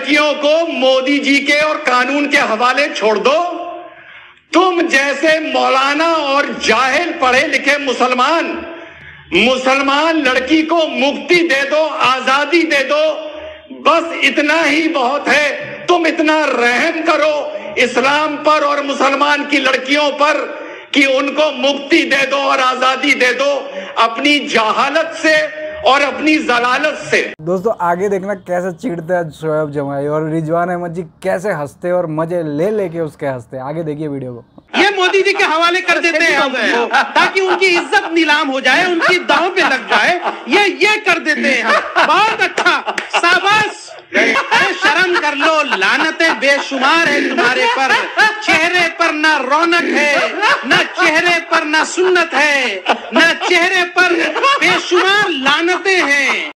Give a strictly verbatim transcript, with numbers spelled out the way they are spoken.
लड़कियों को मोदी जी के और कानून के हवाले छोड़ दो। तुम जैसे मौलाना और जाहिल पढ़े लिखे मुसलमान मुसलमान लड़की को मुक्ति दे दो, आजादी दे दो, बस इतना ही बहुत है। तुम इतना रहम करो इस्लाम पर और मुसलमान की लड़कियों पर कि उनको मुक्ति दे दो और आजादी दे दो अपनी जहालत से और अपनी जलालत से। दोस्तों आगे देखना कैसे चिढ़ते हैं शोएब जमाई और रिजवान अहमद जी कैसे हंसते और मजे ले लेके उसके हंसते। आगे देखिए वीडियो को। ये मोदी जी के हवाले कर देते हैं हमको ताकि उनकी इज्जत नीलाम हो जाए, उनकी दांव पे लग जाए। ये ये कर देते हैं हम। बहुत अच्छा, शाबाश। अरे शर्म कर लो, लानतें बेशुमार है तुम्हारे पर। चेहरे पर ना रौनक है, ना चेहरे पर ना सुन्नत है, ना चेहरे पर बेशुमार लानतें हैं।